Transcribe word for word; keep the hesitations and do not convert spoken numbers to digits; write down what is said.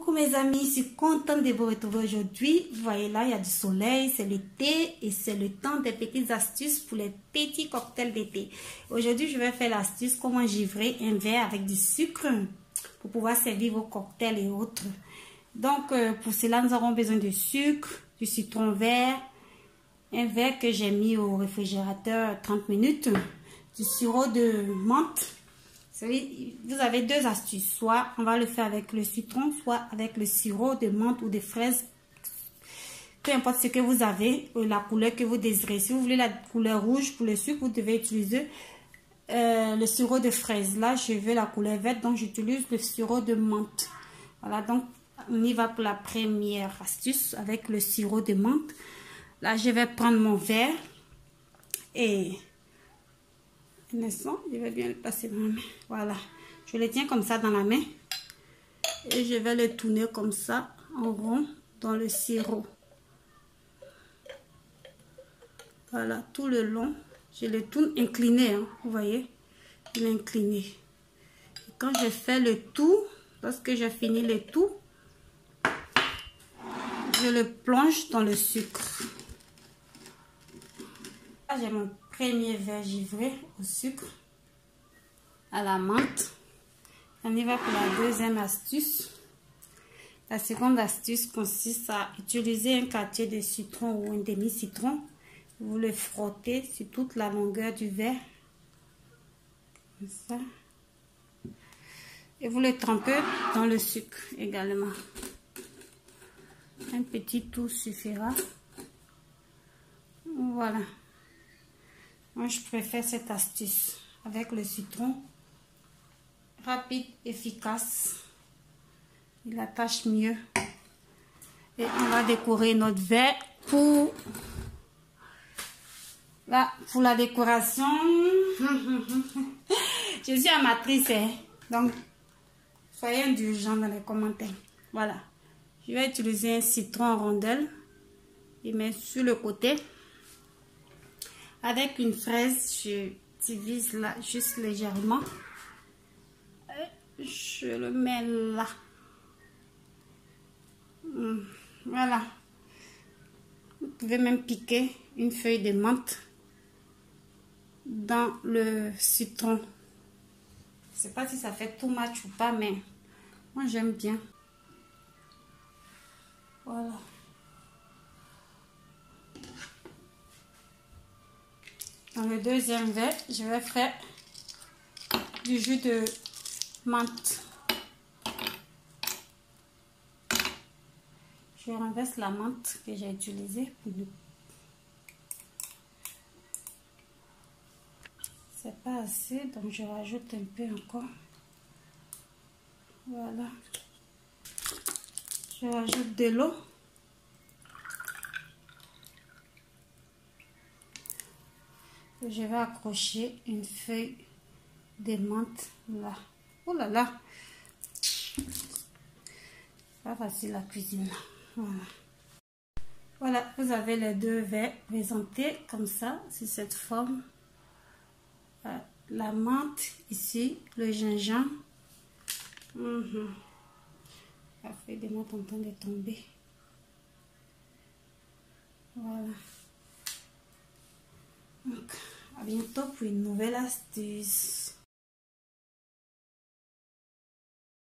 Coucou mes amis, je suis contente de vous retrouver aujourd'hui. Vous voyez là, il y a du soleil, c'est l'été et c'est le temps des petites astuces pour les petits cocktails d'été. Aujourd'hui, je vais faire l'astuce comment givrer un verre avec du sucre pour pouvoir servir vos cocktails et autres. Donc, euh, pour cela, nous aurons besoin de sucre, du citron vert, un verre que j'ai mis au réfrigérateur trente minutes, du sirop de menthe. Vous avez deux astuces, soit on va le faire avec le citron, soit avec le sirop de menthe ou de fraise. Peu importe ce que vous avez, la couleur que vous désirez. Si vous voulez la couleur rouge pour le sucre, vous devez utiliser euh, le sirop de fraise. Là, je veux la couleur verte, donc j'utilise le sirop de menthe. Voilà, donc on y va pour la première astuce avec le sirop de menthe. Là, je vais prendre mon verre et... un instant, je vais bien le passer dans la main. Voilà, je le tiens comme ça dans la main et je vais le tourner comme ça en rond dans le sirop. Voilà, tout le long, je le tourne incliné, hein, vous voyez, il est incliné. Et quand je fais le tout, lorsque j'ai fini le tout, je le plonge dans le sucre. Là, j'ai mon premier verre givré au sucre, à la menthe. On y va pour la deuxième astuce. La seconde astuce consiste à utiliser un quartier de citron ou un demi-citron. Vous le frottez sur toute la longueur du verre, comme ça. Et vous le trempez dans le sucre également. Un petit tour suffira. Voilà. Moi, je préfère cette astuce avec le citron. Rapide, efficace. Il attache mieux. Et on va décorer notre verre pour, là, pour la décoration. Je suis amatrice, hein? Donc soyez indulgents dans les commentaires. Voilà. Je vais utiliser un citron en rondelle. Et mettre sur le côté. Avec une fraise, je divise là juste légèrement. Je le mets là. Voilà. Vous pouvez même piquer une feuille de menthe dans le citron. Je ne sais pas si ça fait too much ou pas, mais moi j'aime bien. Voilà. Dans le deuxième verre, je vais faire du jus de menthe. Je renverse la menthe que j'ai utilisée. C'est pas assez, donc je rajoute un peu encore. Voilà. Je rajoute de l'eau. Je vais accrocher une feuille de menthe là. Oh là là, pas facile la cuisine. Voilà. Voilà, vous avez les deux verres présentés comme ça, c'est cette forme. Euh, la menthe ici, le gingembre. Mmh. La feuille de menthe en train de tomber. Voilà. Donc, à bientôt pour une nouvelle astuce.